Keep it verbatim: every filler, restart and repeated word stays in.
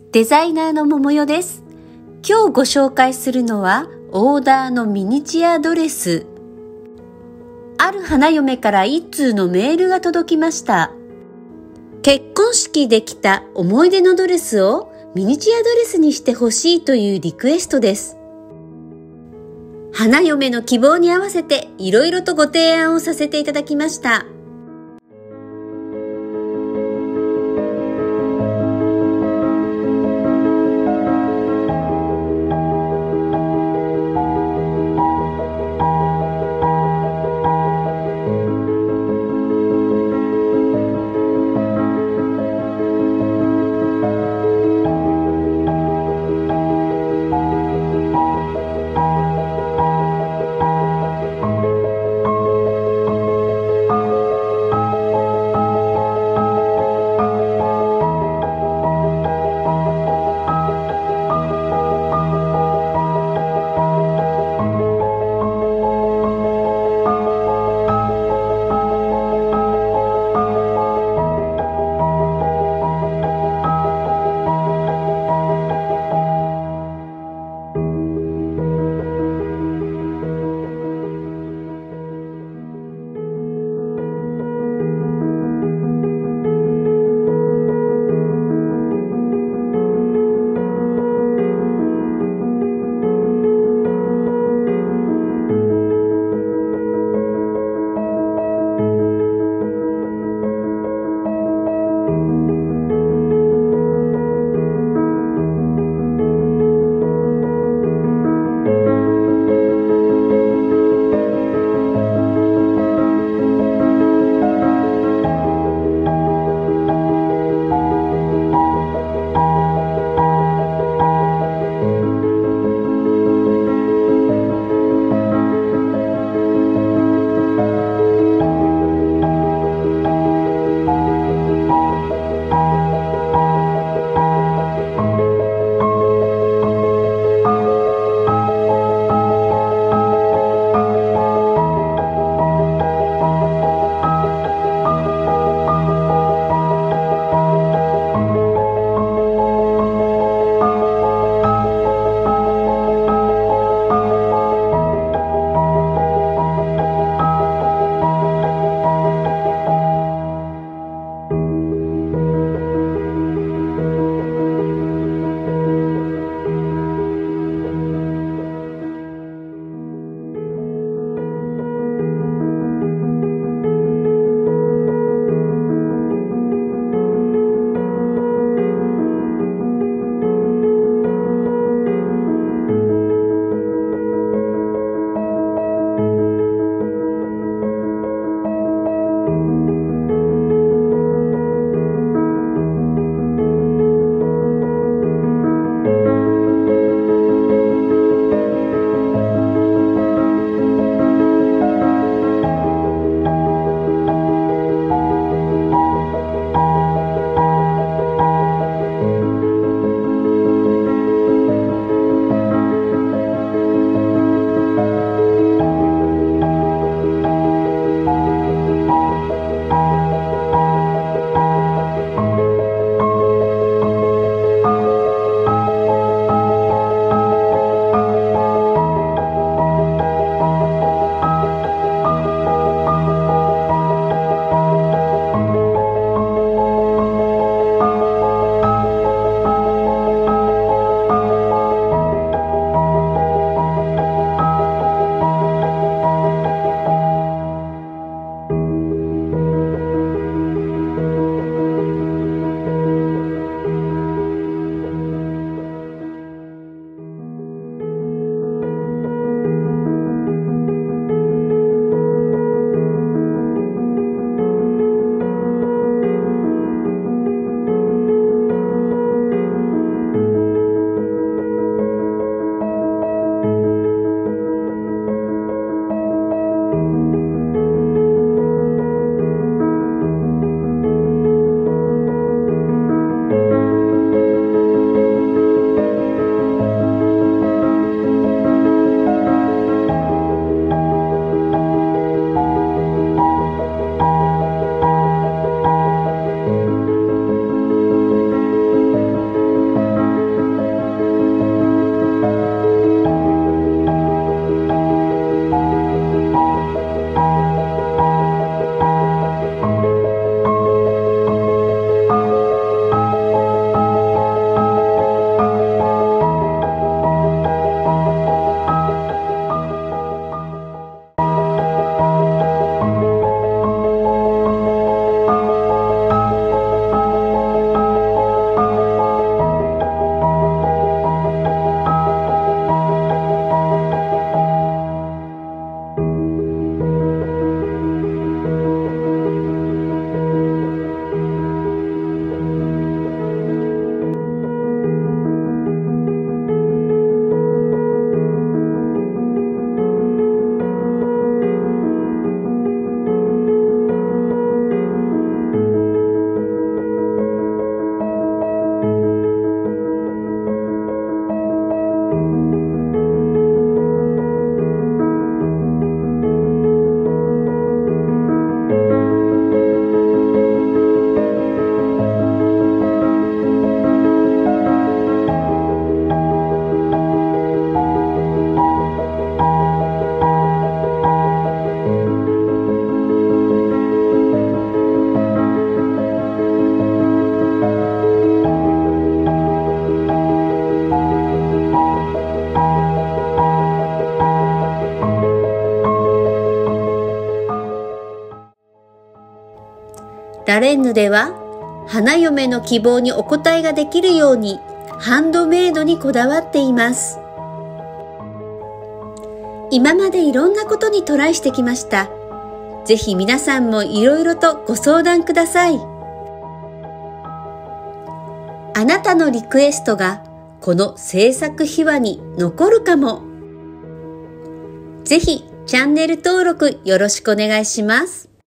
デザイナーの桃代です。今日ご紹介するのはオーダーのミニチュアドレス。ある花嫁から一通のメールが届きました。結婚式で着た思い出のドレスをミニチュアドレスにしてほしいというリクエストです。花嫁の希望に合わせていろいろとご提案をさせていただきました。 ラレンヌでは花嫁の希望にお応えができるようにハンドメイドにこだわっています。今までいろんなことにトライしてきました。ぜひ皆さんもいろいろとご相談ください。あなたのリクエストがこの制作秘話に残るかも。ぜひチャンネル登録よろしくお願いします。